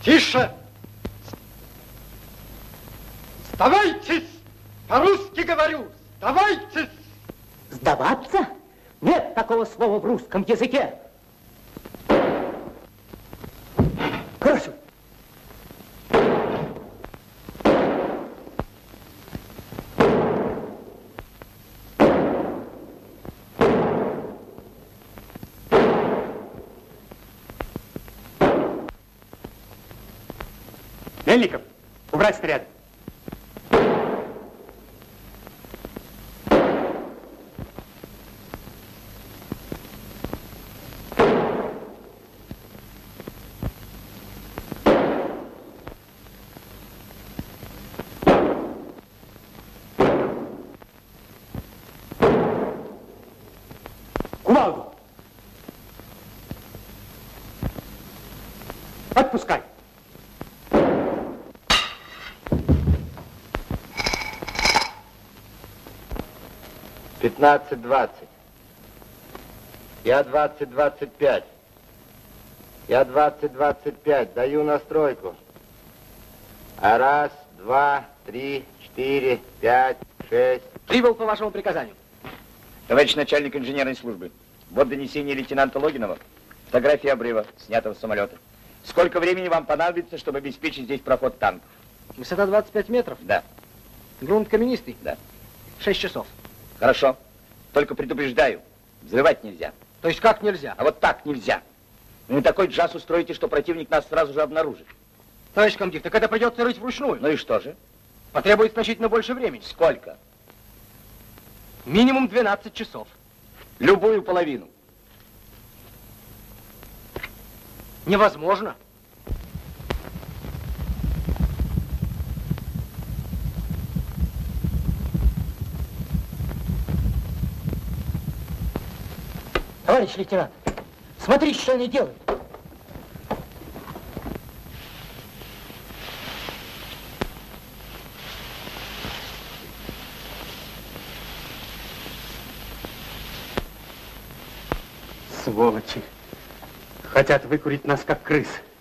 Тише! Сдавайтесь! По-русски говорю! Сдавайтесь! Сдаваться? Нет такого слова в русском языке. Хорошо. Мельников, убрать снаряд. Кувалду! Отпускай! 15-20. Я 20-25. Я 20-25. Даю настройку. А раз, два, три, 4, 5, 6. Прибыл по вашему приказанию. Товарищ начальник инженерной службы, вот донесение лейтенанта Логинова. Фотография обрыва, снятого с самолета. Сколько времени вам понадобится, чтобы обеспечить здесь проход танков? Высота 25 метров? Да. Грунт каменистый? Да. 6 часов. Хорошо. Только предупреждаю, взрывать нельзя. То есть как нельзя? А вот так нельзя. Вы такой джаз устроите, что противник нас сразу же обнаружит. Товарищ комдив, так это придется рыть вручную. Ну и что же? Потребуется значительно больше времени. Сколько? Минимум 12 часов. Любую половину. Невозможно. Товарищ лейтенант, смотрите, что они делают. Сволочи. Хотят выкурить нас, как крыс.